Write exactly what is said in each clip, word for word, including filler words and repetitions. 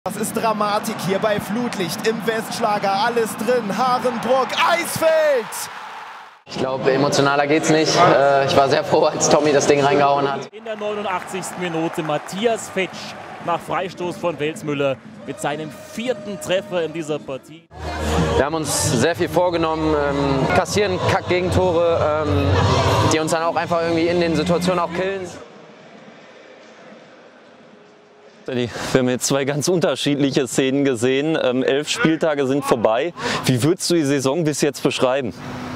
Das ist Dramatik hier bei Flutlicht im Westschlager. Alles drin, Harenbrock, Eisfeld! Ich glaube, emotionaler geht's nicht. Ich war sehr froh, als Tommy das Ding reingehauen hat. In der neunundachtzigsten Minute Matthias Fetsch nach Freistoß von Welsmüller mit seinem vierten Treffer in dieser Partie. Wir haben uns sehr viel vorgenommen, ähm, kassieren Kack-Gegentore, ähm, die uns dann auch einfach irgendwie in den Situationen auch killen. Wir haben jetzt zwei ganz unterschiedliche Szenen gesehen. Ähm, elf Spieltage sind vorbei. Wie würdest du die Saison bis jetzt beschreiben?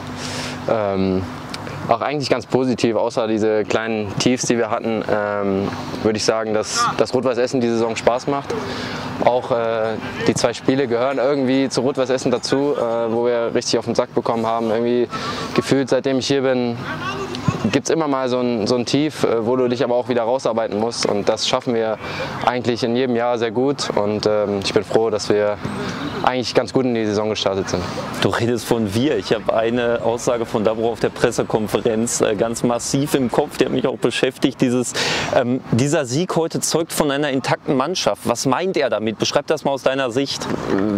Ähm, auch eigentlich ganz positiv, außer diese kleinen Tiefs, die wir hatten, ähm, würde ich sagen, dass das Rot-Weiß Essen die Saison Spaß macht. Auch äh, die zwei Spiele gehören irgendwie zu Rot-Weiß Essen dazu, äh, wo wir richtig auf den Sack bekommen haben. Irgendwie gefühlt, seitdem ich hier bin, gibt es immer mal so ein, so ein Tief, wo du dich aber auch wieder rausarbeiten musst, und das schaffen wir eigentlich in jedem Jahr sehr gut, und ähm, ich bin froh, dass wir eigentlich ganz gut in die Saison gestartet sind. Du redest von wir. Ich habe eine Aussage von Dabro auf der Pressekonferenz äh, ganz massiv im Kopf, die hat mich auch beschäftigt. Dieses, ähm, dieser Sieg heute zeugt von einer intakten Mannschaft. Was meint er damit? Beschreib das mal aus deiner Sicht.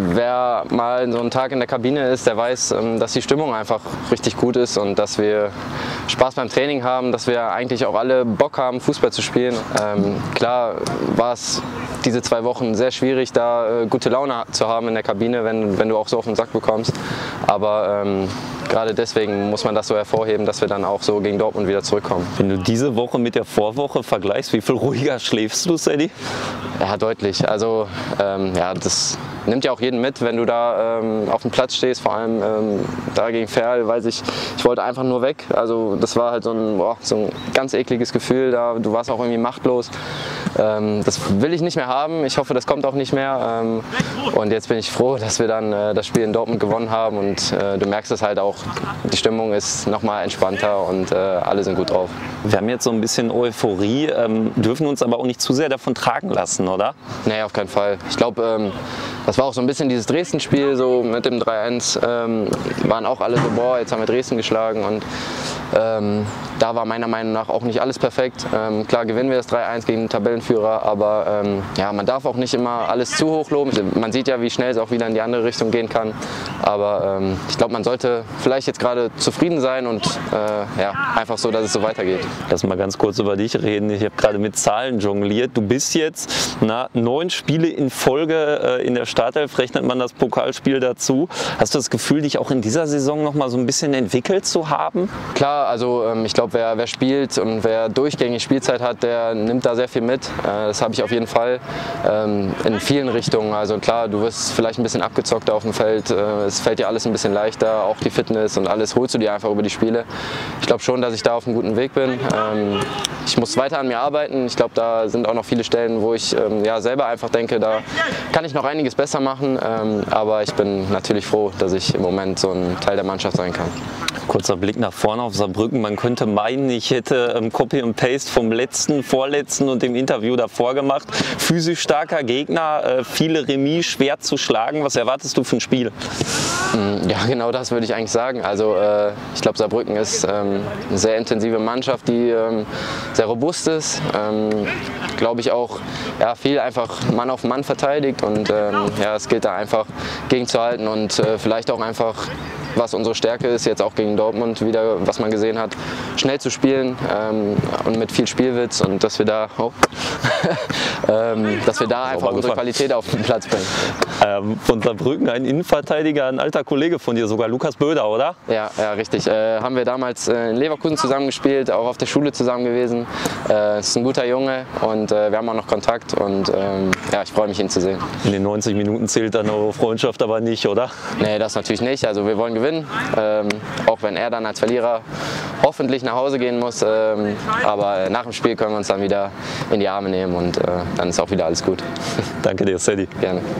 Wer mal so einen Tag in der Kabine ist, der weiß, ähm, dass die Stimmung einfach richtig gut ist und dass wir Spaß beim Training haben, dass wir eigentlich auch alle Bock haben, Fußball zu spielen. Ähm, klar war es diese zwei Wochen sehr schwierig, da äh, gute Laune zu haben in der Kabine, wenn, wenn du auch so auf den Sack bekommst. Aber ähm, gerade deswegen muss man das so hervorheben, dass wir dann auch so gegen Dortmund wieder zurückkommen. Wenn du diese Woche mit der Vorwoche vergleichst, wie viel ruhiger schläfst du, Sadie? Ja, deutlich. Also ähm, ja, das nimmt ja auch jeden mit, wenn du da ähm, auf dem Platz stehst, vor allem ähm, da gegen Ferl, weiß ich, ich wollte einfach nur weg. Also das war halt so ein, boah, so ein ganz ekliges Gefühl, da, du warst auch irgendwie machtlos. Ähm, das will ich nicht mehr haben, ich hoffe, das kommt auch nicht mehr. Ähm, und jetzt bin ich froh, dass wir dann äh, das Spiel in Dortmund gewonnen haben, und äh, du merkst es halt auch, die Stimmung ist nochmal entspannter und äh, alle sind gut drauf. Wir haben jetzt so ein bisschen Euphorie, ähm, dürfen uns aber auch nicht zu sehr davon tragen lassen, oder? Nee, auf keinen Fall. Ich glaube, ähm, das war auch so ein bisschen dieses Dresden-Spiel, so mit dem drei eins, ähm, waren auch alle so, boah, jetzt haben wir Dresden geschlagen, und ähm, da war meiner Meinung nach auch nicht alles perfekt. Ähm, klar gewinnen wir das drei eins gegen den Tabellenführer, aber ähm, ja, man darf auch nicht immer alles zu hoch loben. Man sieht ja, wie schnell es auch wieder in die andere Richtung gehen kann, aber ähm, ich glaube, man sollte vielleicht jetzt gerade zufrieden sein und äh, ja, einfach so, dass es so weitergeht. Lass mal ganz kurz über dich reden. Ich habe gerade mit Zahlen jongliert. Du bist jetzt na, neun Spiele in Folge äh, in der Startelf, rechnet man das Pokalspiel dazu. Hast du das Gefühl, dich auch in dieser Saison noch mal so ein bisschen entwickelt zu haben? Klar, also ähm, ich glaube, wer, wer spielt und wer durchgängig Spielzeit hat, der nimmt da sehr viel mit. Äh, das habe ich auf jeden Fall ähm, in vielen Richtungen. Also klar, du wirst vielleicht ein bisschen abgezockter auf dem Feld. Äh, es fällt dir alles ein bisschen leichter, auch die Fitness und alles holst du dir einfach über die Spiele. Ich glaube schon, dass ich da auf einem guten Weg bin. Ähm, ich muss weiter an mir arbeiten. Ich glaube, da sind auch noch viele Stellen, wo ich ähm, ja, selber einfach denke, da kann ich noch einiges besser machen. Ähm, aber ich bin natürlich froh, dass ich im Moment so ein Teil der Mannschaft sein kann. Kurzer Blick nach vorne auf Saarbrücken. Man könnte meinen, ich hätte ähm, Copy und Paste vom letzten, vorletzten und dem Interview davor gemacht. Physisch starker Gegner, äh, viele Remis, schwer zu schlagen. Was erwartest du für ein Spiel? Ja, genau das würde ich eigentlich sagen. Also äh, ich glaube, Saarbrücken ist ähm, eine sehr intensive Mannschaft, die ähm, sehr robust ist. Ähm, glaube ich auch, ja, viel einfach Mann auf Mann verteidigt, und ähm, ja, es gilt da einfach gegenzuhalten und äh, vielleicht auch einfach, was unsere Stärke ist, jetzt auch gegen Dortmund wieder, was man gesehen hat, schnell zu spielen ähm, und mit viel Spielwitz, und dass wir da, oh, ähm, dass wir da einfach unsere Qualität auf den Platz bringen. Ähm, von Saarbrücken ein Innenverteidiger, ein alter Kollege von dir, sogar Lukas Böder, oder? Ja, ja, richtig. Äh, haben wir damals äh, in Leverkusen zusammengespielt, auch auf der Schule zusammen gewesen. Äh, ist ein guter Junge, und äh, wir haben auch noch Kontakt, und ähm, ja, ich freue mich, ihn zu sehen. In den neunzig Minuten zählt dann eure Freundschaft aber nicht, oder? Nee, das natürlich nicht. Also wir wollen gewinnen, ähm, auch wenn er dann als Verlierer hoffentlich nach Hause gehen muss. Ähm, aber nach dem Spiel können wir uns dann wieder in die Arme nehmen, und äh, dann ist auch wieder alles gut. Danke dir, Sadie. Gerne.